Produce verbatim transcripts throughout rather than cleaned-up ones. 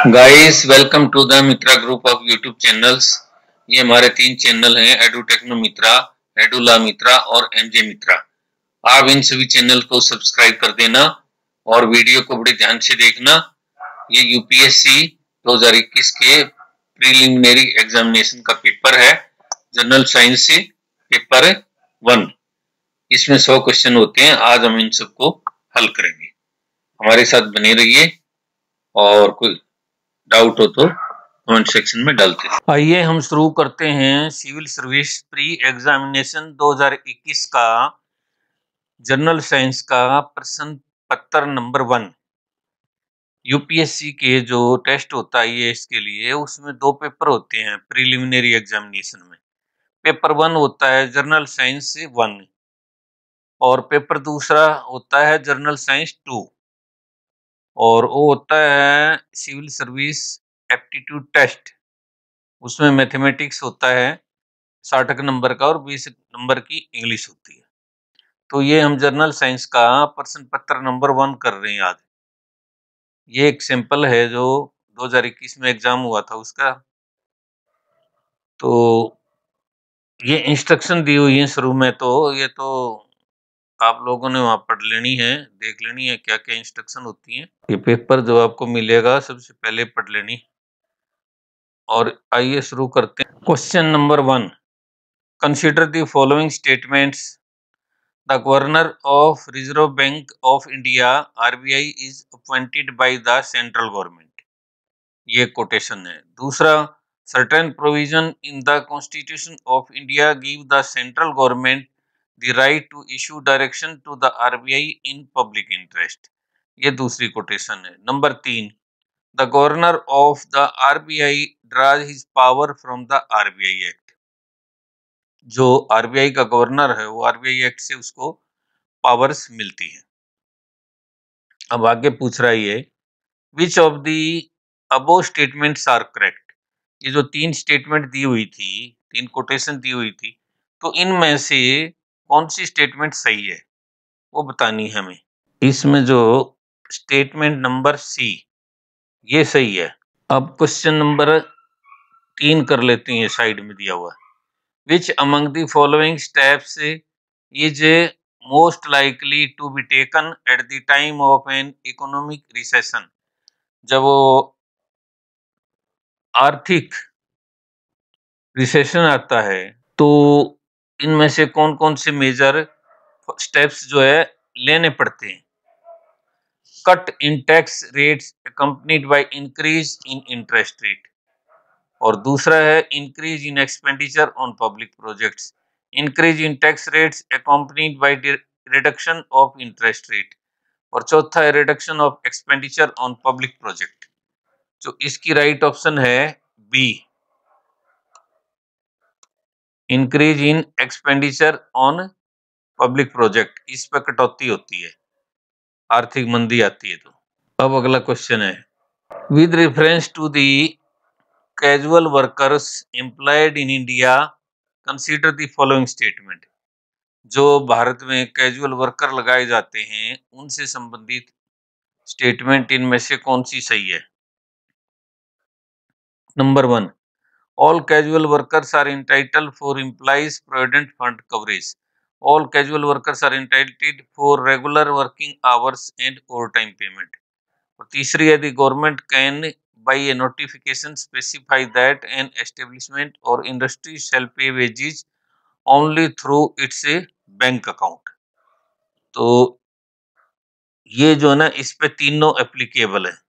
Guys welcome to the Mitra group of YouTube channels. ये हमारे तीन चैनल हैं, एडू टेक्नो मित्रा, एडुला मित्रा और एमजे मित्रा। आप इन सभी चैनल को सब्सक्राइब कर देना और वीडियो को बड़े ध्यान से देखना। ये यूपीएससी दो हज़ार इक्कीस के प्रीलिमिनरी एग्जामिनेशन का पेपर है, जनरल साइंस से पेपर वन। इसमें सौ क्वेश्चन होते हैं। आज हम इन सबको हल करेंगे। हमारे साथ बने रहिए और कोई डाउट हो तो कमेंट सेक्शन में डालते हैं। आइए हम शुरू करते हैं सिविल सर्विस प्री एग्जामिनेशन दो हज़ार इक्कीस का जनरल साइंस का प्रश्न पत्र नंबर वन। यूपीएससी के जो टेस्ट होता है ये इसके लिए, उसमें दो पेपर होते हैं प्रीलिमिनरी एग्जामिनेशन में। पेपर वन होता है जनरल साइंस वन और पेपर दूसरा होता है जनरल साइंस टू, और वो होता है सिविल सर्विस एप्टीट्यूड टेस्ट। उसमें मैथमेटिक्स होता है साठ नंबर का और बीस नंबर की इंग्लिश होती है। तो ये हम जनरल साइंस का प्रश्न पत्र नंबर वन कर रहे हैं आज। ये एक सैंपल है जो दो हज़ार इक्कीस में एग्जाम हुआ था उसका। तो ये इंस्ट्रक्शन दी हुई है शुरू में, तो ये तो आप लोगों ने वहां पढ़ लेनी है, देख लेनी है क्या क्या इंस्ट्रक्शन होती हैं। ये पेपर जो आपको मिलेगा सबसे पहले पढ़ लेनी। और आइए शुरू करते हैं। Question number one, consider the following statements. The governor of Reserve bank of India R B I is appointed by the central government. ये कोटेशन है। दूसरा, certain provision in the constitution of India give the central government the right to issue direction to the RBI in public interest. ये दूसरी quotation है। Number तीन, the governor of the RBI draws his power from the RBI act. जो RBI का governor है वो RBI act से उसको पावर्स मिलती है। अब आगे पूछ रहा है ये, which of the above statements are correct. ये जो तीन स्टेटमेंट दी हुई थी, तीन कोटेशन दी हुई थी, तो इनमें से कौन सी स्टेटमेंट सही है वो बतानी है हमें। इसमें जो स्टेटमेंट नंबर सी ये सही है। अब क्वेश्चन नंबर तीन कर लेते हैं, साइड में दिया हुआ। Which among the following steps is most likely to be taken at the time of an economic recession. जब वो आर्थिक रिसेशन आता है तो इनमें से कौन कौन से मेजर स्टेप्स जो है लेने पड़ते हैं। Cut in tax rates accompanied by increase in interest rate, और दूसरा है increase in expenditure on public projects. Increase in tax rates accompanied by reduction of interest rate, और चौथा है reduction of expenditure on public project. जो इसकी right option है B, increase in expenditure on public project. इस पर कटौती होती है, आर्थिक मंदी आती है तो। अब अगला क्वेश्चन है, with reference to the casual workers employed in India consider the following statement. जो भारत में कैजुअल वर्कर लगाए जाते हैं उनसे संबंधित स्टेटमेंट इनमें से कौन सी सही है। Number one, all casual workers are entitled for employees provident fund coverage. All casual workers are entitled for regular working hours and overtime payment. और तीसरी है, the government can by a notification specify that an establishment or industry shall pay wages only through its bank account। तो ये जो है ना इस पे तीनों एप्लीकेबल है,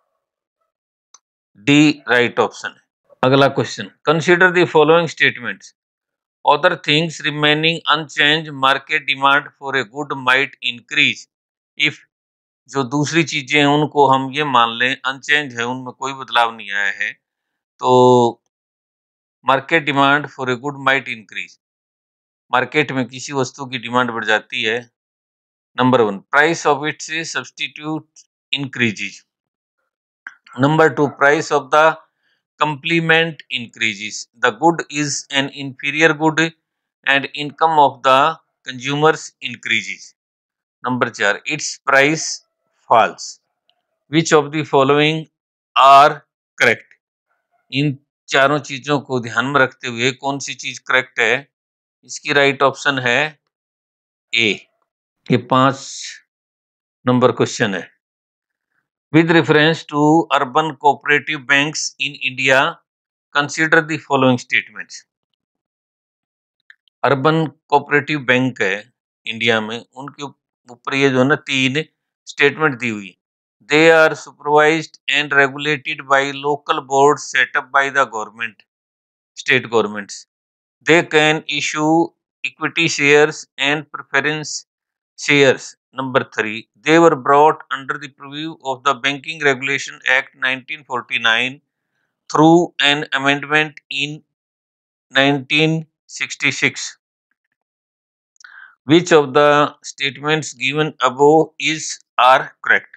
डी राइट ऑप्शन है। अगला question, consider the following statements. Other things remaining unchange market demand for a good might increase if. जो दूसरी चीजें हैं उनको हम ये मान लें अनचेंज है, उनमें कोई बदलाव नहीं आया है, तो market demand for a good might increase. Market में किसी वस्तु की डिमांड बढ़ जाती है। Number one, price of its substitute increases. Number two, price of the complement increases. The good is an inferior good and income of the consumers increases. Number चार, its price falls. Which of the following are correct. इन चारों चीजों को ध्यान में रखते हुए कौन सी चीज करेक्ट है? इसकी राइट ऑप्शन है ए। ये पांच नंबर क्वेश्चन है। With reference to urban cooperative banks in India consider the following statements. Urban cooperative bank है इंडिया में, उनके ऊपर ये जो है ना तीन स्टेटमेंट दी हुई। They are supervised and regulated by local board set up by the government, state governments. They can issue equity shares and preference shares. Number three, they were brought under the purview of the Banking Regulation Act nineteen forty-nine through an amendment in nineteen sixty-six. Which of the statements given above is are correct?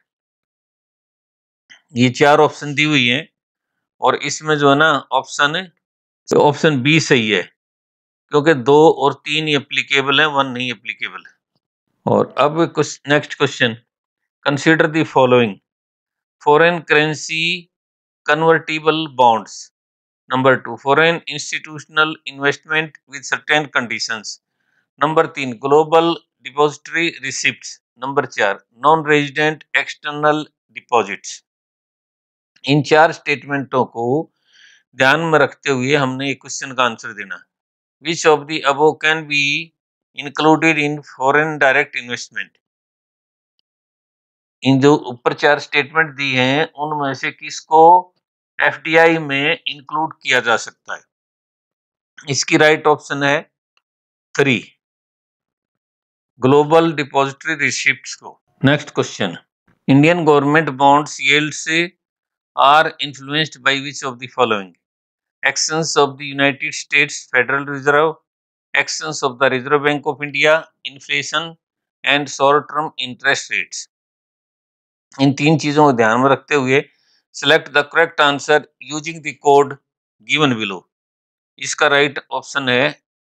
ये चार option दी हुई हैं और इसमें जो है ना option option B सही है, क्योंकि दो और तीन ही एप्लीकेबल है, वन नहीं एप्लीकेबल है। और अब कुछ next question, consider the following. Foreign currency convertible bonds. Number two, foreign institutional investment with certain conditions. Number three, global depository receipts. Number four, non resident external deposits. इन चार स्टेटमेंटों को ध्यान में रखते हुए हमने एक क्वेश्चन का आंसर देना। Which of the above can be included in foreign direct investment. इन जो ऊपर चार स्टेटमेंट दी हैं उनमें से किसको एफडीआई में इंक्लूड किया जा सकता है? इसकी राइट ऑप्शन है थ्री, ग्लोबल डिपॉजिटरी रिसिप्ट्स को। Next question, Indian government bonds yields are influenced by which of the following. Actions of the United States federal reserve, actions of the reserve bank of India, inflation and short term interest rates. इन तीन चीजों को ध्यान में रखते हुए select the correct answer using the code given below. इसका right option है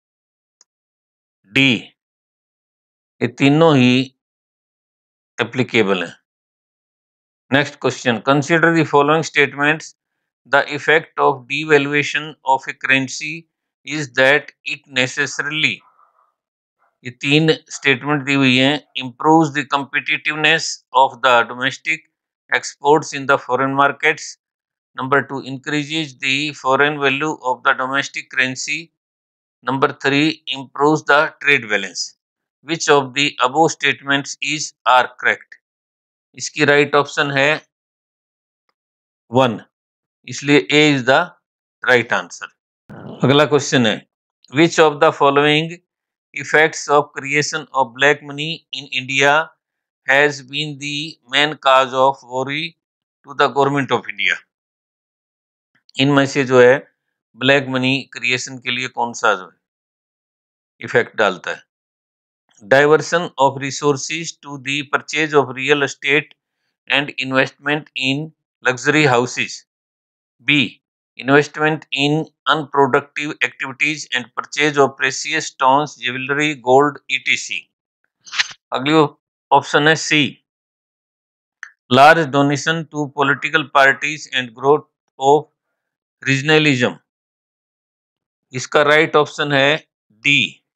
डी, ये तीनों ही एप्लीकेबल हैं। Next question, consider the following statements. The effect of devaluation of a currency is that it necessarily, ये तीन स्टेटमेंट दी हुई हैं, improves the competitiveness of the domestic exports in the foreign markets. Number two, increases the foreign value of the domestic currency. Number three, improves the trade balance. Which of the above statements is are correct? इसकी right option है one, इसलिए A is the right answer. अगला question है, which of the following effects of creation of black money in India has been the main cause of worry to the government of India. इनमें से जो है black money creation के लिए कौन सा जो है इफेक्ट डालता है? Diversion of resources to the purchase of real estate and investment in luxury houses. B, investment in unproductive activities and purchase of precious stones, jewelry, gold, et cetera. अगली option है C, large donation to political parties and growth of regionalism। इसका right option है D,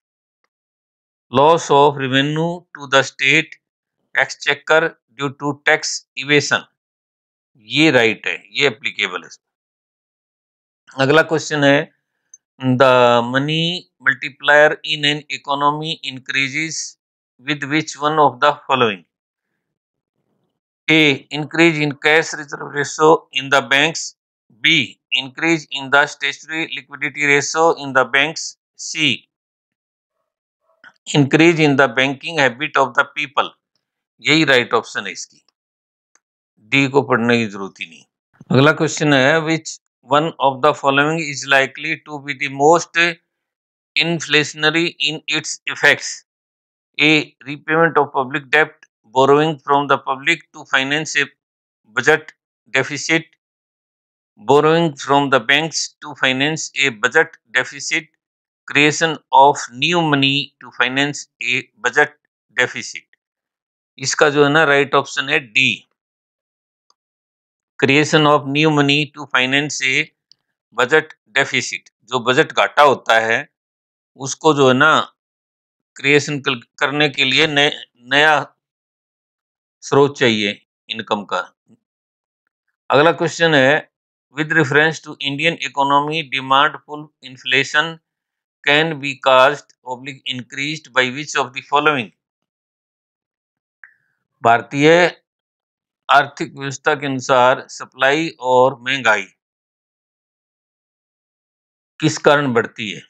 loss of revenue to the state exchequer due to tax evasion। ये right है, ये applicable है। अगला question है, the money multiplier in an economy increases with which one of the following? A, increase in cash reserve ratio in the banks. B, increase in the statutory liquidity ratio in the banks. C, increase in the banking habit of the people। यही right option है इसकी, D को पढ़ने की जरूरत ही नहीं। अगला क्वेश्चन है, which one of the following is likely to be the most inflationary in its effects? A, repayment of public debt, borrowing from the public to finance a budget deficit, borrowing from the banks to finance a budget deficit, creation of new money to finance a budget deficit। इसका जो है ना right option है D, creation of new money to finance a budget deficit, जो budget घाटा होता है उसको जो है ना क्रिएशन करने के लिए नए नया स्रोत चाहिए इनकम का। अगला क्वेश्चन है, with reference to Indian economy demand pull inflation can be caused oblique increased by which of the following. भारतीय आर्थिक व्यवस्था के अनुसार सप्लाई और महंगाई किस कारण बढ़ती है?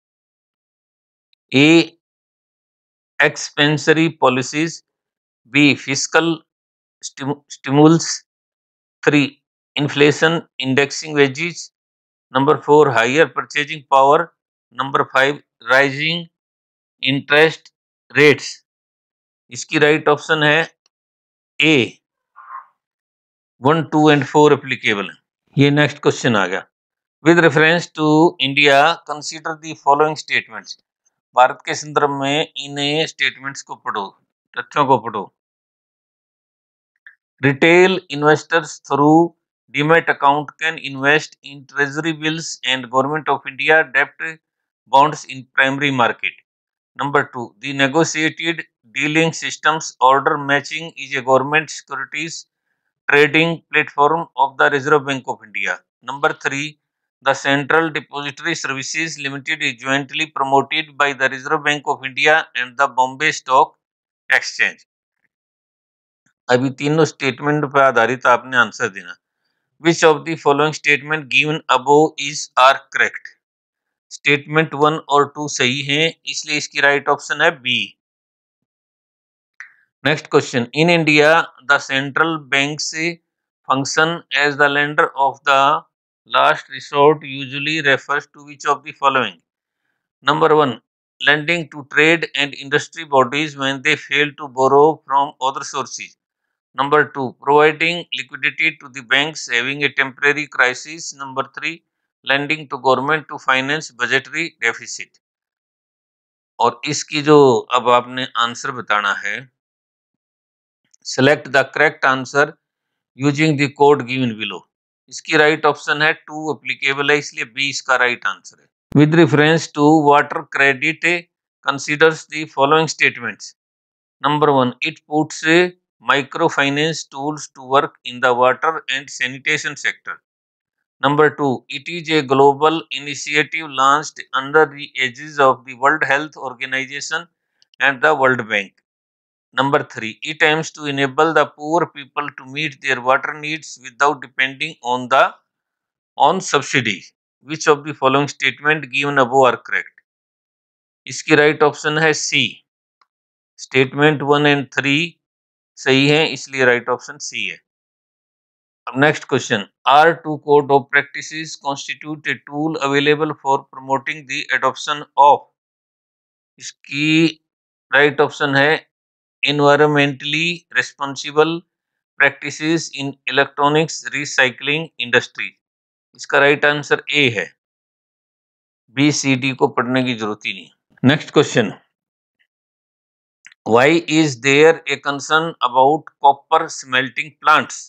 A expansionary policies, B fiscal stimulus, three inflation indexing wages, number four higher purchasing power, number five rising interest rates. इसकी राइट ऑप्शन है A, one two and four applicable है। ये नेक्स्ट क्वेश्चन आ गया, with reference to India consider the following statements. भारत के संदर्भ में इन स्टेटमेंट्स को पढ़ो, तथ्यों को पढ़ो। Retail investors through demat account can invest in treasury bills and government of India डेब्ट bonds in primary market. Number two, the negotiated dealing systems order matching is a government securities trading platform of the Reserve Bank of India. Number three, the Central Depository Services Limited is jointly promoted by the Reserve Bank of India and the Bombay Stock Exchange. अभी तीनों statement पर आधारित आपने answer देना। Which of the following statement given above is are correct? Statement one और two सही हैं, इसलिए इसकी राइट ऑप्शन है B. Next question, in India the central bank से function as the lender of the last resort usually refers to which of the following. Number one, lending to trade and industry bodies when they fail to borrow from other sources. Number two, providing liquidity to the banks having a temporary crisis. Number three, lending to government to finance budgetary deficit. और इसकी जो अब आपने answer बताना है, select the correct answer using the code given below. इसकी right option है two applicable है, इसलिए बी इसका राइट आंसर है। With reference to water credit considers the following statements. Number one, it puts micro finance tools to work in the water and sanitation sector. Number two, it is a global initiative launched under the aegis of the World Health Organization and the World Bank. Number three, it aims to enable the poor people to meet their water needs without depending on the on subsidies. Which of the following statement given above are correct? इसकी right option है C. Statement one and three सही है, इसलिए right option C है। Next question, R two code of practices constitute a tool available for promoting the adoption of। इसकी right option है environmentally responsible practices in electronics recycling industry। इसका right answer A है, B C D को पढ़ने की जरूरत ही नहीं। Next question, why is there a concern about copper smelting plants?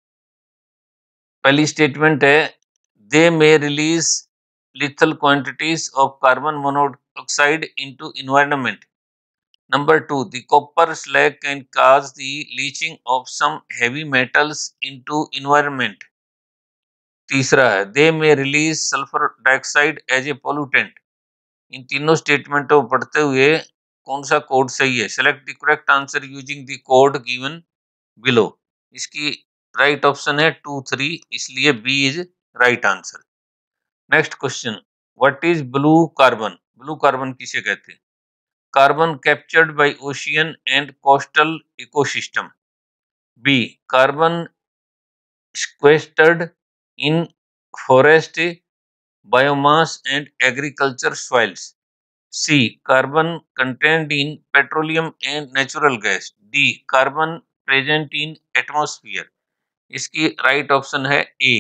पहली स्टेटमेंट है, they may release lethal quantities of carbon monoxide into environment. Number two, the copper slag can cause the leaching of some heavy metals into environment. तीसरा है, they may release sulphur dioxide as a pollutant. इन तीनों स्टेटमेंटों को पढ़ते हुए कौन सा कोड सही है? Select the correct answer using the code given below. इसकी राइट ऑप्शन है टू थ्री, इसलिए B is right answer. Next question, what is blue carbon? Blue carbon किसे कहते हैं? Carbon captured by ocean and coastal ecosystem. B, carbon sequestered in forest biomass and agriculture soils. C, carbon contained in petroleum and natural gas. D, carbon present in atmosphere. इसकी right option है A,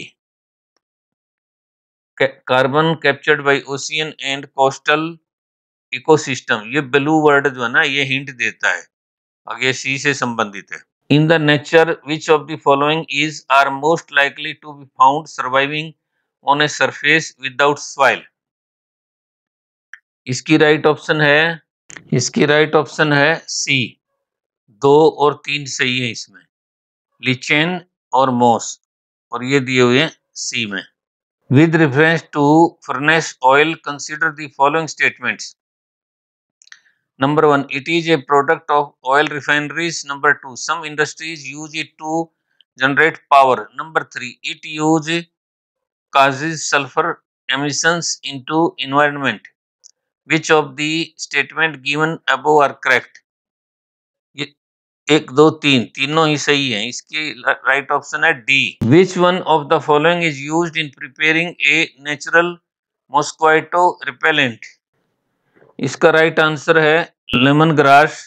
carbon captured by ocean and coastal ecosystem. ये blue word जो है ना, ये hint देता है, आगे सी से संबंधित है। In the nature, which of the following is are most likely to be found surviving on a surface without soil? इसकी राइट ऑप्शन है इसकी राइट ऑप्शन है सी। दो और तीन सही है इसमें, लिचेन और मॉस, और ये दिए हुए हैं सी में। With reference to furnace oil, consider the following statements. Number one, it is a product of oil refineries. Number two, some industries use it to generate power. Number three, it use causes sulfur emissions into environment. Which of the statement given above are correct? ये एक दो तीन तीनों ही सही हैं। इसकी right option है D. Which one of the following is used in preparing a natural mosquito repellent? इसका राइट आंसर है lemon grass.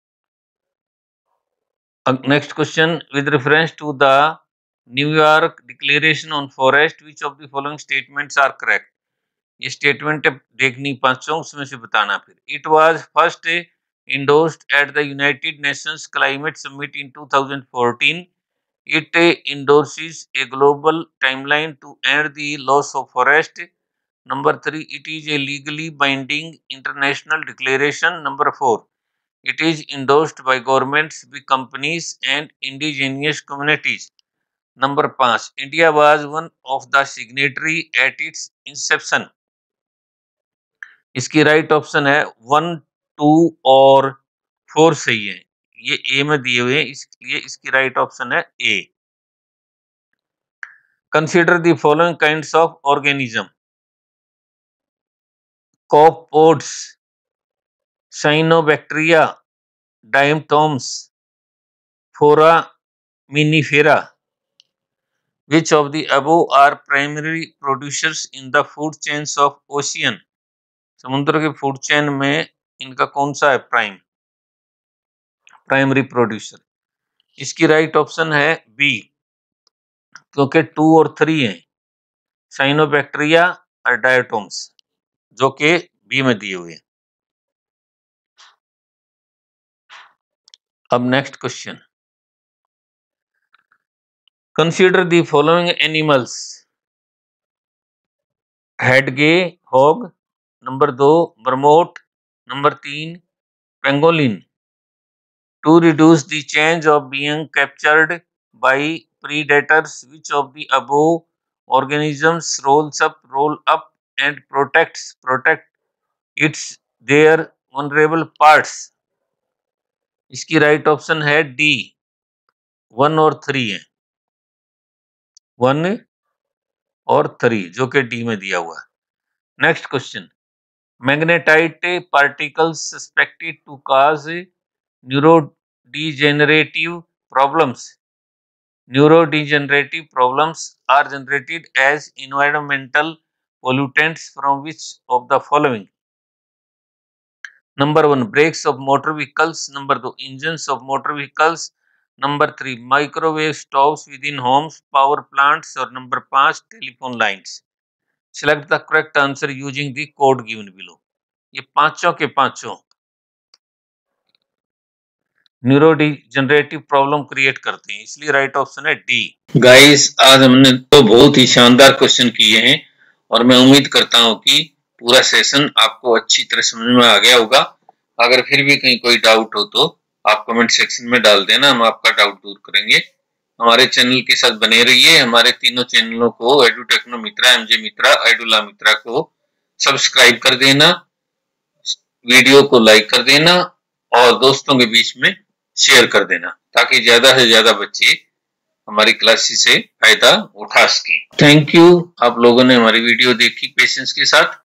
Next question, with reference to the New York declaration on forest, which of the following statements are correct? ये statement देखनी पांचों, उसमें से बताना फिर। It was first endorsed at the United Nations Climate Summit in two thousand fourteen. It endorses a global timeline to end the loss of forest. Number three, it is a legally binding international declaration. Number four, it is endorsed by governments, big companies and indigenous communities. Number five, India was one of the signatory at its inception. इसकी right option है one, two और four सही है। ये ए में दिए हुए हैं, इसलिए इसकी राइट ऑप्शन है A. Consider the following kinds of organism: copepods, cyanobacteria, diatoms, foraminifera. Which of the above are primary producers in the food chains of ocean? समुद्र के फूड चेन में इनका कौन सा है प्राइम प्राइमरी प्रोड्यूसर? इसकी right option है B, क्योंकि टू और थ्री हैं, साइनोबैक्टीरिया और डायटोम्स, जो कि बी में दिए हुए हैं। अब next question, consider the following animals: hedgehog, number दो बरमोट, नंबर तीन pangolin. To reduce the chance of being captured by predators, which of the above organisms rolls up, roll up and protects protect its their vulnerable parts? इसकी right option है D, one और three है, one और three, जो कि D में दिया हुआ है। Next question, magnetite particles suspected to cause neurodegenerative problems. Neurodegenerative problems are generated as environmental pollutants from which of the following? Number one, brakes of motor vehicles. Number two, engines of motor vehicles. Number three, microwave stoves within homes, power plants, or number five, telephone lines. Select the correct answer using the code given below. ये पांचों के पांचों neurodegenerative problem create करते हैं, इसलिए right option है D. Guys, आज हमने तो बहुत ही शानदार क्वेश्चन किए हैं और मैं उम्मीद करता हूं कि पूरा सेशन आपको अच्छी तरह समझ में आ गया होगा। अगर फिर भी कहीं कोई डाउट हो तो आप कमेंट सेक्शन में डाल देना, हम आपका डाउट दूर करेंगे। हमारे चैनल के साथ बने रहिए। हमारे तीनों चैनलों को, edu techno Mitra, MJ Mitra, एडुला मित्रा को सब्सक्राइब कर देना, वीडियो को लाइक कर देना और दोस्तों के बीच में शेयर कर देना, ताकि ज्यादा से ज्यादा बच्चे हमारी क्लासेस से फायदा उठा सकें। थैंक यू, आप लोगों ने हमारी वीडियो देखी पेशेंस के साथ।